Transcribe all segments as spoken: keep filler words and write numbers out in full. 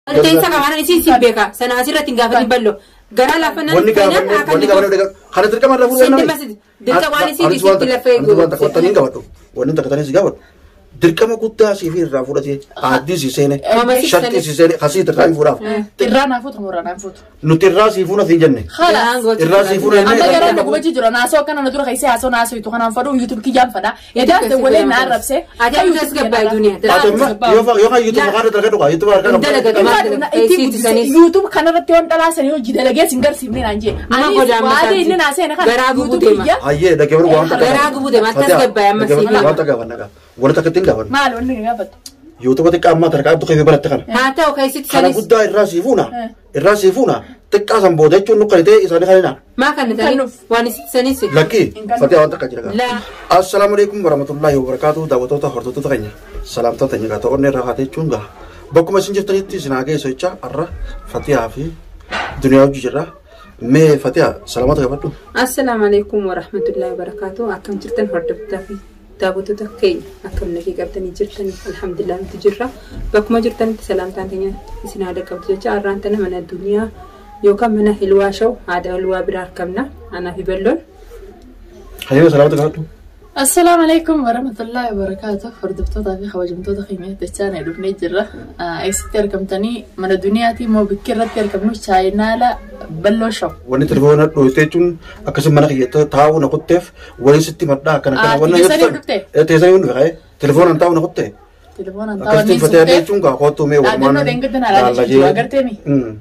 Teensa kamana isi sibeka sana asirra tinggaafati ballo gara lafana wani gaafane wani gaafane kana dirqama rafu wani dirqa wani si si lafeego wani takatani gaafatu wani takatani si gaafatu dirqama guddaa si fi rafu dhati addi si seene shatti si seene khasi takani furaaf tirrana futu murana futu nutirra si funa si janne irra si funa amma gara na gubaji jira na so kana na dura kai sai aso na so itu kana fadu youtube ki jam fada eda de wala na arabse aja udas gabba duniya yo fa yo ka youtube kana daga doka youtube kana youtube kana ratti on dala sani yo jidalage singar simne nanje ani wade inna na sai na kana gara gubude ma aye da kebar wanta gara gubude ma tas gabba amma si wanta ga wanta wala takatin ga wanta mal wonni ga fat youtube ta kamma tarka abdu khayfi barat kana ha ta o kai sit kana gudda irrasifuna irrasifuna tikasam bodechu nuqayte isani khalina ma kana tani wani sani sit laki fatiya wanta kajira la assalamu alaikum warahmatullahi wabarakatuh dawatota hortota tanya salam ta tanya ta onne rahate chunga bakuma sinje tanitti sinage socha arra fatiya fi duniya jira me fatiya salamata gabatu assalamu alaikum warahmatullahi wabarakatuh akam jirtan hordofta fi daawwattoota keenya akkam nagee qabtanii jirtanii alhamdulillah nuti jirra bakkuma jirtanitti salaamtaan keenya isin haadha qabdu jecha arraan tana mana duniyaa yookaan mana hilwaa shaw haadha hilwaa biraa argamna anaa fi balloon hayyoo salaamata gabatu السلام عليكم ورحمة الله وبركاته فردفتوتا في خوجمتوتا خيمية تجانا يدفني جرة اكستر كمتاني من الدنيا تي مو بكرة تركبنو شاينا لا بلو شو وني تلفونا رويتيجون أكسب منك يتا تاو نقطة وني ستي مدة كنا كنا وني يتا تيساني وني غاي تلفون أنتاو نقطة تلفون أنتاو أكستي فتاة تيجون كاقوتو مي ورمان أنا دينكتنا على جيجوا أقرتني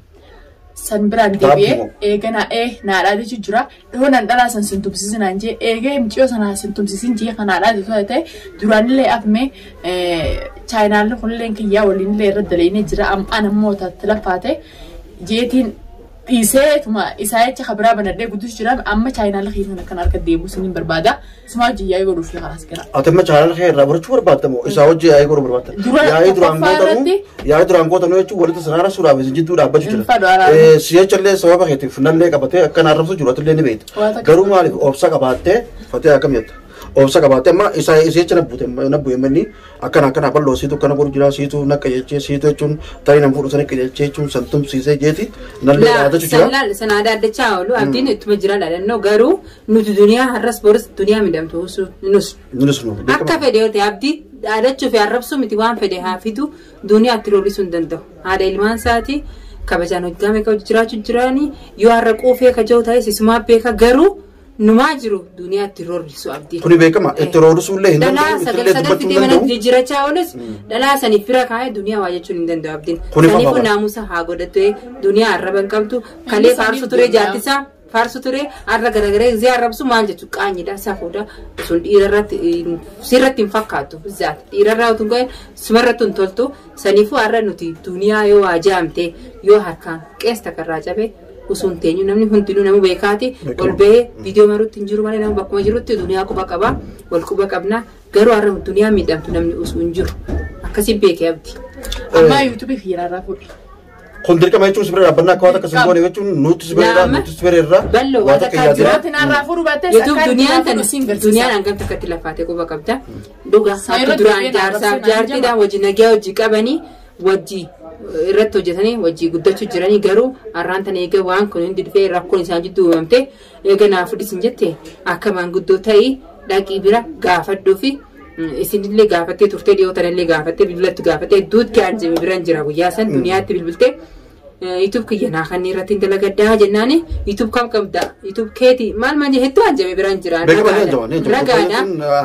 sanbiraan deebi'ee eegana ee naadhaadhi jira honan dhalaa san sintumsisin anje eegee miciyoo sana sintumsisin jee kanaadhaadhi ta'e duraanillee afme chaayinaalli kunillee kiyyaa waliinillee irra daleeyne jira ana moota tilafaate jeetiin dhiisee tuma isaa jecha kabira banadhee guddus jira amma chaayinaalli kiisan kan harka deebuu siniin barbaada sumaa jiyyaa eegoo dhufi kalaas gara atamma chaayinaal keerraa barachuu barbaadamoo isaa hojii yaa eegoo barbaada yaa'ii duraan gootamu yaa'ii duraan gootamu jechuun walitti sanaara suuraaf isin jidduu dhaabbachuu jira si'achallee sababa keetiif nallee qabatee akka naarrabsu jiru atillee ni beekta garuu maaliif obsa qabaattee fatee akkam jetta obsa qabaattee amma isaa isicha nabbuute nabbu'e manni akkana akkana balloo siitu akkana godhu jira siitu nakka jechee siitu jechuun tarii nam fuudhu sana akka jechee jechuun santumsiisee jeeti nallee dhaadachuu jira. Sanaan sanaa dhaaddachaa oolu abdiin ittuma jira dhaadannoo garuu nuti duniyaa har'as boris duniyaa midhamtu nus. Nus nu. Akka fedhe yoo ta'e abdii dhaadachuu fi arrabsuu miti waan fedhe haa fidu duniyaatti roorrisuu hin danda'u. Haadha ilmaan isaatii kabajaan hojjame ka jiraachuu jiraanii yoo har'a quufee ka jiru ta'e sisumaa beeka garuu numaa jiru duniyaatti roorrisu abdii. Kuni beekama itti roorrisuullee hin danda'u. Dhalaa sagal sagal fitee mana jijjiirachaa oolus dhalaa saniif bira kaa'ee duniyaa waa jechuun hin danda'u abdiin. Saniifuu naamusa haa godhatee duniyaa arraba hin qabdu kalee faarsu ture jaartisaa faarsu ture arra garagalee zee arrabsu maal jechuun qaanyidha safuudha sun dhiirarratti sirratti hin fakkaatu zaata dhiirarraa utuu ga'e sumarratti hin toltu saniifuu arra nuti duniyaa yoo waa jaamte yoo harkaan qeesta karraa cabee usun teenyu namni hundinuu namu beekaati ol ba'ee viidiyoo maruutti hin jiru malee nama bakkuma jirutti duniyaa quba qaba wal quba qabna garuu har'a duniyaa miidhamtu namni usuu hin jiru akkasii beekee abdi. Amma yuutuubii fi yaraarraa fuudhe. Kun dirqama jechuun sibira dhaabbannaa akka waan akka simboonii jechuun nuti sibira nuti sibira irraa ballo waan akka yaadira. Jiraatiin har'aa fuudhu baattee YouTube duniyaan tan duniyaan hangam takkatti lafaatee quba qabda dhuga akka duraan jaarsaaf jaartiidhaan wajji nagaa hojii qabanii wajji irratti hojjetanii wajjii guddachuu jiranii garuu har'aan tan eega waan kun hundi dhufee rakkoon isaan jidduu uumamte eega naaf fudhisin jette akka maanguddoo ta'ii dhaqii bira gaafadhuu fi isinillee gaafattee turtee dhiyootanillee gaafattee bilbilatti gaafattee duutti arjame biraan jira guyyaa san duniyaatti bilbiltee YouTube kiyyanaa kan irratti dalagaddaa jennaani YouTube kam qabda YouTube keeti maal maal hedduu arjame biraan jira ragaadha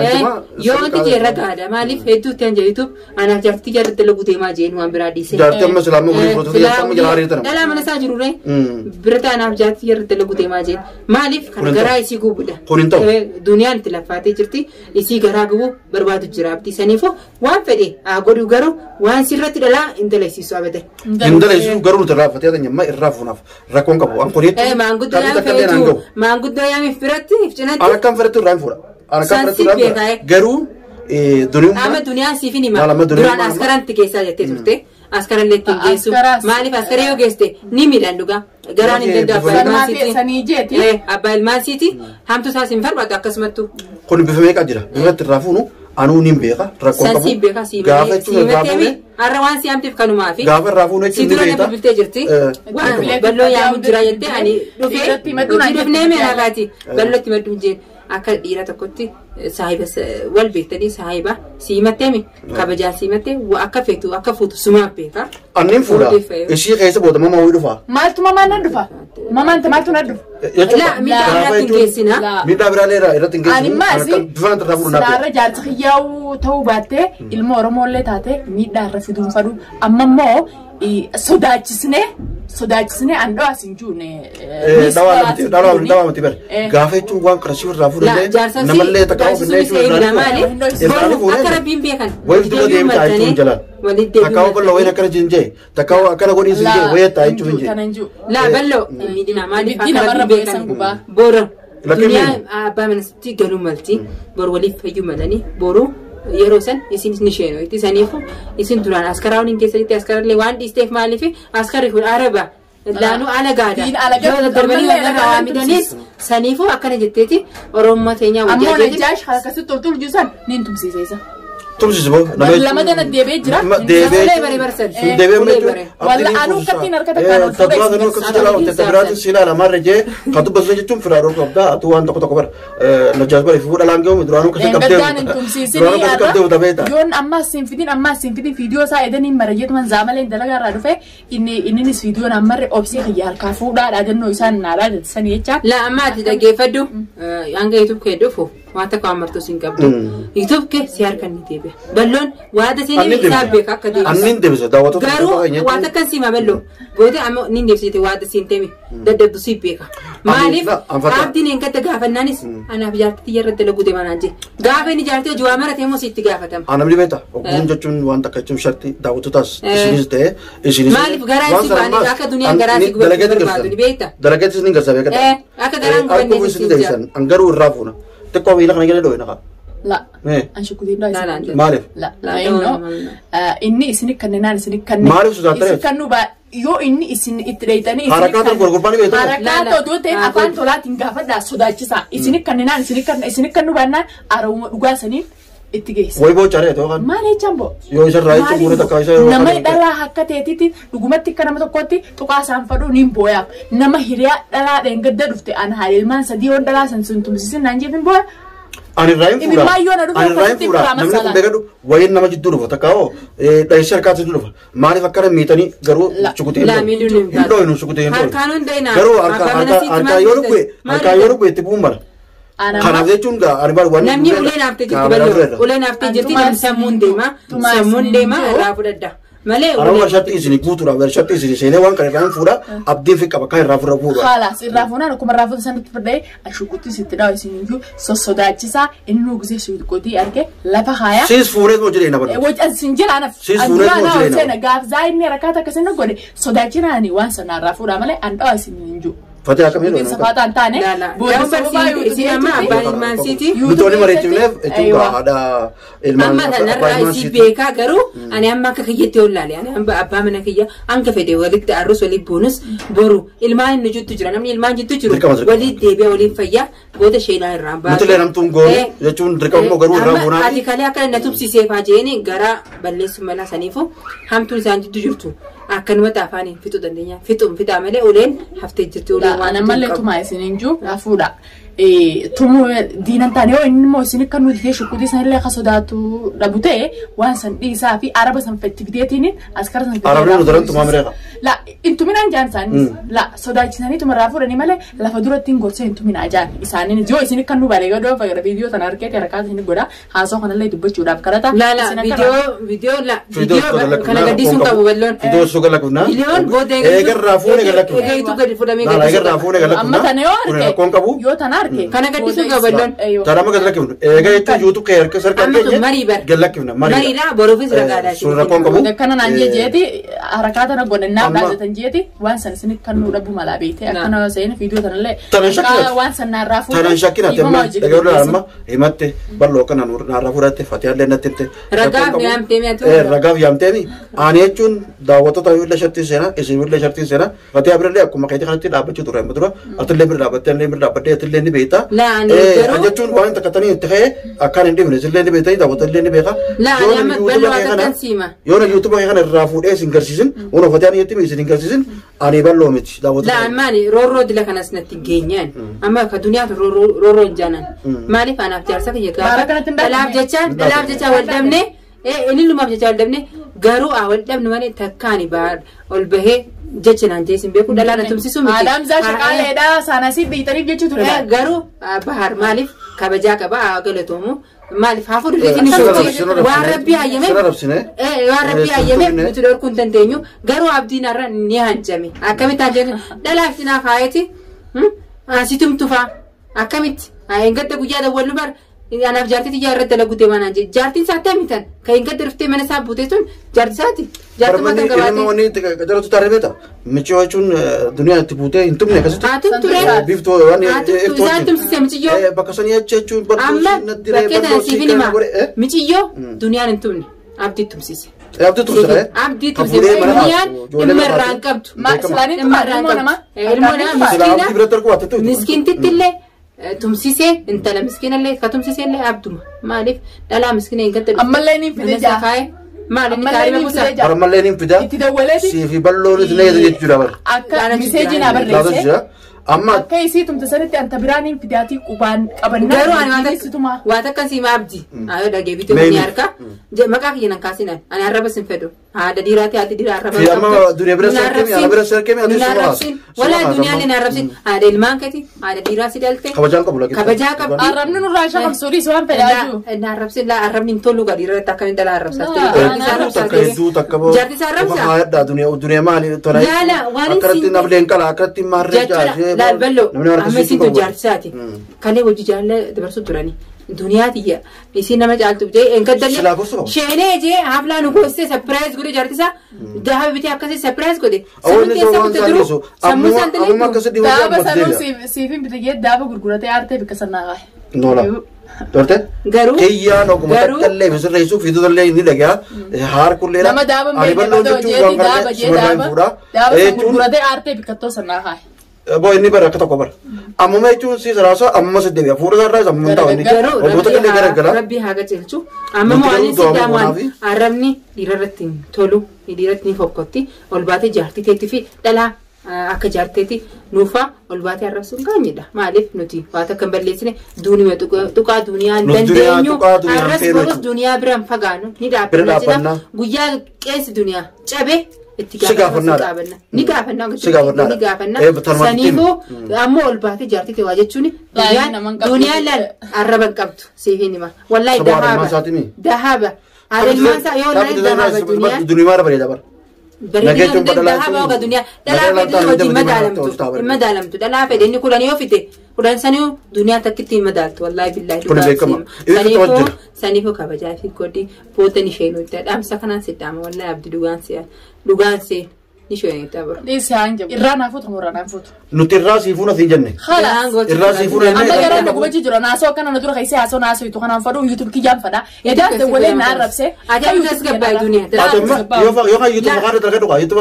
yoo tijee ragaadha maaliif hedduutti anja YouTube anaaf jaartii jaartii dalagu deemaa jeen waan biraa dhiise jaartii amma silaamu kun furtuu amma jala hariirtan dhala mana isaa jiru ree birata anaaf jaartii jaartii dalagu deemaa jeen maaliif kan garaa isii gubuudha duniyaan itti lafaatee jirti isii garaa gubu barbaadu jira abdii saniifoo waan fedhe haa godhu garuu waan sirratti dhalaa indaleessisu abada indaleessisu garuu fatee tanya ma irrafunaaf rakkoon qabu an kun eh maanguddoo yaa feetu maanguddoo yaa mifirratti ifcinatti ana kan firatu raan fura ana kan firatu raan garuu eh duniyuma ama duniyaa siifini ma duraan askaranti keessaa jettee turte askaran leetti geessu maaliif askara yoo geeste ni midhaan dhugaa garaan hin danda'u abbaa ilmaan siiti hamtu isaas hin farbaatu akkasumattu kun bifa meeqa jira biratti irraa fuunu anu nimbeka rakon kamu Sensibeka sih. gafe cuma gafe Arawan si amtif kanu maafi. gafe rafune cuma Sidura beta ne bilte jirti. Ballo ya mujra yette ani dufe. Dufe ne me nagati. Ballo ti madunje akka dira tokkotti saahiba wal beektanii saahiba siimattee kabajaa siimattee akka feetu akka fuutu sumaa beeka. Annin fuudha ishii keessa booda mama wayii dhufa. Maaltu mamaan na dhufa? Mamaan maaltu na dhufa? La miidhaa irratti hin geessina. Miidhaa biraalee irratti hin geessina. Animmaa si sidaarra jaarsa kiyyaa'uu ta'uu baattee ilma Oromoolee taate miidhaa irra fiduun fadhu amma immoo sodaachisnee sodaachisnee an dhawaa sin juune. Dhawaa dhawaa miti bari. Gaafa jechuun waan qarshii irraa fuudhullee namallee takka ofiillee jechuun akka rabbiin beekan. Wayii duba deemtaa jechuun jalaan. Takka ballo wayin akkana jinjee takka akkana godhin sinjee wayettaa jechuun jinjee. La ballo miidhina maaliif akka rabbiin beekan boora. Duniyaa abbaa manatti galuu malti bor waliif fayyuu malanii boruu. Yeroo san isin ni sheeno itti saniifu isin duraan askaraawwan hin keessatti askarallee waan dhiisteef maaliif askarri kun araba laanuu ala gaada yoo darbanii walirra waa midhanis saniifu akkana jetteeti Oromoo teenyaa wajjin ammoo najjaash akkasitti toltuu juusan ni tumsiise isa. Tumsiise boo lama dana deebee jira. Deebee bare barsan. Deebee meetu. Walla anuu kattiin harkata kaanuu fuudhee. Tabbaa kanuu akkasii jala hojjete tabiraati siilaa lamaan rejee katu basoo jechuun firaaroo qabdaa atu waan tokko tokko bara najaas bara fuudha laangee duraanuu kasi qabdee. Gadaan hin tumsiisinii arra. Yoon ammaa siin fidin ammaa siin fidin viidiyoo isaa edaniin marajeetu man zaamalee dalagaa irraa dhufe inni inninis viidiyoon ammarre obsee kiyya harkaa fuudhaa dhaadannoo isaan naadhaa jettisanii jechaa. La ammaa ati dhaggeeffadhu hanga YouTube kee dhufu. Wanta kau amartu singkabdu, YouTube ke siar kan ni tebe. Balon, wata sini bisa beka kadi. Anin tebe so, dah waktu tu. Garu, wata kan si mabelo. Bode amo nin tebe situ wata sini tebe. Dah dah si beka. Malif, abdi ni engkau tegafan nanis. Anak biar tiar rete lagu deman aja. Gafe ni jarti jual marat emo si tegafatam. Anam ni beta. Okun jacun wanta kacun syarti. Dah waktu tas. Isinis teh, isinis. Malif garai si bani. Aka dunia garai si gua. Dalaget ni beta. Dalaget ni nggak sabe kata. Eh, aka garang gua ni si jalan. Anggaru rafuna. Tekau bilang nak jadi doa nak? La. Eh. Anjuk kudir doa. Malif. La. La. Inno. Ini isini kanenan isini kanen. Malif sudah terus. Isini kanu ba. Yo ini isini itireitani. Harakat tu korban itu. Harakat tu tu teh apa tola tinggal pada sudah cisa. Isini kanenan isini kan isini kanu bana aroma dua sini. Itigis. Woi bau cari tu kan? Mana cambo? Yo isar rai tu murah tak kau isar. Nama adalah hak teti dugumat tikar nama tu koti tu kasam fadu nimboya. Nama hiria adalah dengan dah dufte an halilman sadi on adalah sensun tu mesti nanti pun boy. Ani raim pura. Ani raim pura. Namanya tu mereka tu wain nama jitu dulu. Tak kau dari isar kata dulu. Mana fakar mitani garu cukup tiga. Indo inu cukup tiga. Garu arka arka arka yoru kue arka yoru kue tipu umar. Karena dia cunda, ada baru wanita. Namanya ulen after jadi balu, ulen after jadi dalam samunde ma, samunde ma, rafu dah. Malah orang bersatu isini kutu lah, bersatu isini. Saya orang kerana fura, abdi fik apa kaya rafu rafu. Kalas, rafu na, aku merafu sana tu perdai, aku kutu situ dah isini ju, sosoda cisa, ini nugu sih sudah kodi, arke, lapa kaya. Sis furet mau jadi apa? Wajah sinjil anak. Sis furet mau jadi apa? Gaf zain ni rakata kesana kodi, soda cina ni wan sana rafu ramale, anda isini ju. Fatiya kami itu. Sepatan tane. Bukan bersih, sih ama abang Man City. Betul ni mereka ni itu ada ilmu. Amma tanah raisi beka garu, ane amma kekiyat olali, ane amma abang mana kiyat, angka fede walid arus walid bonus, boru ilman nujut tujuran, namni ilman jitu tujuran, walid debe walid faya, boda shayla ramba. Betul ni ram tunggu, ya cun rekam mo garu ram bona. Adi kali akan natub si sefa jeni gara balis mala sanifu, ham tu zanji tujuran. Akan mata afani fitu dandenya fitu fita male ulen hafte jirtu ulen wana male tuma isinin ju afuda eh tumu dinan tane o inni mo isinin kanu de shukudi san le khasodatu dabute wan san di safi araba san fetibidetini askar san araba no daran tuma mereka la intu minan jan san la soda chinani tuma rafuda ni male la fadura tingo se intu mina jan isani jo isinin kanu bare godo fagra video tan arke te rakat ni goda haso kana le dubbe chudab karata la la video video la video kana gadisun ka ballon video suka lakuna milion bode egar rafune galak egar itu gadi fuda me gadi egar rafune galak amma tane orke kon kabu yo tanarke kana gadisun ka ballon tarama galak egar itu youtube ke erke sar kan mari bar galak na mari mari la borofis ragada sura kon kabu kana nanje jeti harakata na gonna na da tan jeti wan san sin kanu rabu malabete kana zain video tan le ka wan san na rafu tan shakina temma egar amma himatte ballo kana nur na rafu rate fatiha le natte ragab yam temi atu eh ragab yam temi ani chun dawato ta willa shatti sena isi willa shatti sena fatiha April aku makai jalan tidak apa cuci turun betul atau lebih dapat dan lebih dapat dia terlebih beekta. Jechuun waan takkatanii itti ka'ee akkaan hin dhibne illee ni beekta daawwata illee ni beeka. Yoo na yuutuba kana irraa fuudhee sin garsiisin waan uffatee ani itti isin garsiisin ani balloo miti daawwata. Laammaani roorroo dila kanas natti geenyaan amma ka duniyaa roorroo hin jaanan maaliif anaaf jaarsa kiyya gaafa dhalaaf jecha dhalaaf jecha wal dhabne inni lumaaf jecha wal dhabne garuu wal dhabne malee takkaani baar ol bahee jechinaan jeesin beeku dhalaana tumsisu miti. Adam zaasha qaaleedha saanasii biitariif jechu ture. Garuu bahar maaliif kabajaa qaba galatoomu maaliif haa fuudhee inni sochii waan rabbii hayyame waan rabbii hayyame nuti dhorkuu hin dandeenyu garuu abdiin har'a ni hanjame akkamitti hanjame dhalaaf sinaaf haayeti asitumtufaa akkamitti hin gadda guyyaa dawwallu bar anaaf jaartii jaarratti dalagutee maanaan jee jaartiin isaa tamitan kan hin gadda dhuftee mana isaa buutee sun jaartii isaati jaartii mataan gabaatee. Ilma wanni jaratu taaree beeta michoo jechuun duniyaa itti buutee hin tumne akkasitti. Aatum ture biiftuu waan isaan tumsisee michiyyoo. Bakka sanii jechuun amma bakkee tana siifin hima michiyyoo duniyaan hin tumne abdii tumsise. Abdii tumsise. Abdii tumsise duniyaan dhimma irraan qabdu. Dhimma irraan qabdu. Ilmoo nama miskiina miskiintittillee. Tumsisee intala miskiinallee ka tumsisee abduma maaliif dhalaa miskiina hin gadda ammallee ni fide jaa maaliif taarima buusa ammallee ni fida itti dawwaleeti siifi balloon itti jechuudha bar akka miseejiin abarreesse amma akka isii tumtasanitti anta biraan hin fidaatii qubaan qabannaa garuu ani waan akka siima abdi ayo dhagee bitee ni harka maqaa kiyyan kaasinan ani arraba sin fedhu haada diiraati haati diiraa arraba amma duniyaa bira sarkemi ala bira sarkemi ati suura wala duniyaa ni arrabsin haada ilmaan kati haada diiraa si dalte kabajaan qabu lagi kabajaa qabu arrabni nurraa shaqam suurii waan fedhaaju na arrabsin la arrabni tolu gadi irratti akka hin dala arrabsaste jaarti isaa arrabsa haada duniyaa duniyaa maali tola akkaratti nableen qala akkaratti maarree jaaree laal ballo amma isin tu jaartisaati kalee wajji jaalle dabarsu turani duniyaati ya isin nama caaltu jee enkaddalle sheenee jee haflaan goste surprise godhe jaartisa daha biti akkasi surprise godhe awwan isa waan saalisu amma amma akkasi diiwwan daaba sanuu siifin bitegee daaba gurguratee aartee bikka sannaa qae nola dorte garuu kiyyaa noguma takkallee misirreessu fiitu dallee inni dhagaa haar kullee nama daaba meeqa jeeti daaba jee daaba daaba gurguratee aartee bikkatoo sannaa qae boy ini berak atau kabar amu mecu si serasa amu masih dia furu sarra amu mentau ini obat ini gara-gara rabbi haga celcu amu mau ani sidaman aram ni diraratin tolu diratin fokkoti olbate jarti tetifi dala akka jarteti nufa olbate arrabsun gaanyida maalif nuti wata kan balleessine duuniya tuqa duniyaa dandeenyu arras boros duniyaa biran fagaanu ni dhaabbanna guyyaa qees duniyaa cabe Sigaafannaa ni gaafannaa ni gaafannaa saniifuu ammoo ol baatee jaartii ta'e waa jechuun duniyaan laal arraban qabdu siifin hima wallaahi dahaaba dahaaba adeemaan isaa yoo laal dahaaba duniyaan duniyaa bareeda bara bareedina dahaaba oga duniyaa dhalaa fedhii hojii madaalamtu madaalamtu dhalaa fedhii inni kudhanii yoo fite kudhan sanii duniyaa takkitti madaaltu wallaahi billaahi saniifuu saniifuu kabajaa fi godhi booda ni sheenuu itti dhaamsa kanaan sidhaama wallaahi abdi dhugaan si'a dhugaan si'a ni sheenuu itti abara. Dhiisii hanga irraa naa fuutu murraa naa fuutu. Nuti irraa siifuu na siin jenne. Irraa siifuu na amma gara na gubachi jira naasoo akkana na dura keessee haasoo naasoo itu kanaan fadhu yuutuub kiyyaan fadha edaa ta'e walee na arrabse. Ajaa yuutuub gabbaa duniyaa. Yoo fa yoo fa yuutuub maqaa dalagaa dhugaa yuutuub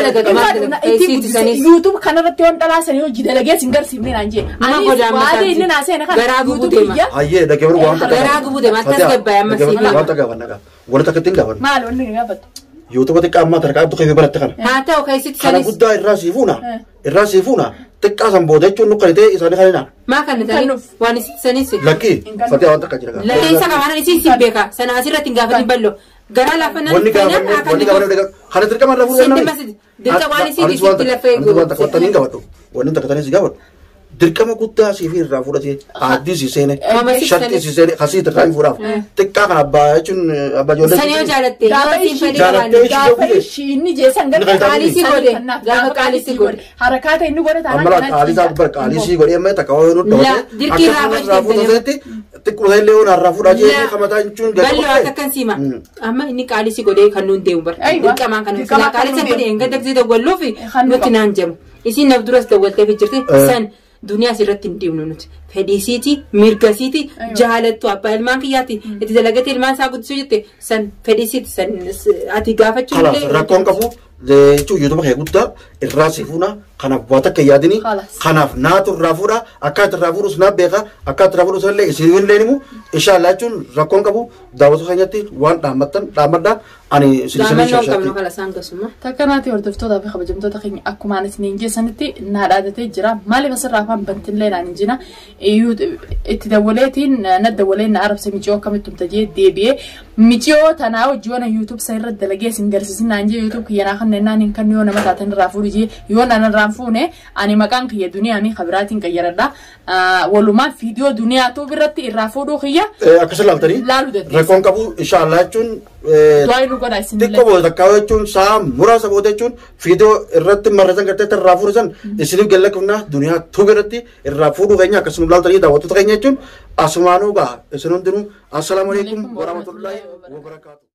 harkaa yuutuub kanarratti waan dhalaasanii hojii dalagee sin garsiifne naan jee. Ani waadee inni naasee na kana yuutuub kiyya. Ayyee dhagee baruu waan takka. Garaa gubuu deema akkas gabbaa amma siifii. Waan takka wanna gaa wanta takka ittiin gaafanna. Maal wanni gaafatu. YouTube ati qaama tarkaa abdu kayfee baratte kana. Haa ta'u keessatti kana guddaa irraa siifuuna irraa siifuuna xiqqaa san booda jechuun nu qalite isaanii kanina. Maa kan ta'in waan isaanii si. Lakki fatee waan takka jira. Lakki isa kana isin si beeka sana asirratti hin gaafatin ballo garaa laafannaan wanni gaafanne wanni gaafanne kana dirqama irra fuudhee namni. Dirqa waan isin itti lafee godhu. Waan takka taniin gaafadhu wanni takka taniin si gaafadhu. Dirqama guddaa siifii irraa fudhatee addii si seene shatti si seene kasii irraa hin fuudhaaf xiqqaa kan abbaa jechuun abbaa ijoollee. Sanii yoo jaalatte jaalattee gaafa inni jeesan gara qaalii si godhe gaafa qaalii si godhe harakaata inni godhe taanaan amma qaalii isaa bar qaalii si godhe amma takka waan nu dhawate dirqii irraa fudhateetti xiqqoo illee waan irraa fudhaa jee kamataa jechuun gadi ballo akka siima amma inni qaalii si godhe kan nuun deemu bar dirqamaan kan sila qaalii sa godhe enga dagsi dawwalluu fi nuti naan jamu isin naf duras dawwaltee fi jirti san duniyaa sirratti hin dhiibnu nuti fedhiisiiti mirgasiiti jaalattu abbaa ilmaan kiyyaati itti dalagate ilmaan isaa guddisuu jette san fedhiisiiti san ati gaafachuu illee rakkoon qabu jechuun YouTube kee guddaa irraa si fuuna kanaaf bu'aata akka yaadini kanaaf naatu irraa fuudha akkaataa irraa fuudhus naaf beeka akkaataa irraa fuudhus illee isin illee nimu inshallah jechuun rakkoon qabu daawwatu keenyatti waan dhaammattan dhaammadha ani silisanii shaashatti. Takkanaati hordoftoota fi kabajamtoota keenya akkuma anis niin geessanitti naa dhaadatee jira maaliif asirraa afaan bantillee naan hin jina itti dawwaleetiin na dawwalee na arabsa miciyoo akkamitti umtajee deebi'ee miciyoo tanaa hojii waan YouTube isaa irra dalagee isin garsiisin naan jee YouTube kiyyanaa kan nannaan hin kan yoo nama taatan irraa fuudhi jee yoo nan irraa fuune ani maqaan kiyya duniyaa mi kabiraatiin qayyaradha walumaa viidiyoo duniyaa tuu birratti irraa fuudhuu kiyya akkasa laaltanii laalu dandeessa rakkoon qabu inshallah jechuun du'aa nu godha isin xiqqoo booda takkaa jechuun saa muraasa booda jechuun viidiyoo irratti marratan gartee irraa fuudhisan isiniif gallaqifna duniyaa tuu birratti irraa fuudhuu keenya akkasuma laaltanii daawwattoota keenya jechuun asumaanuu gaha isin hundinuu assalaamu alaikum warahmatullahi wabarakatuh.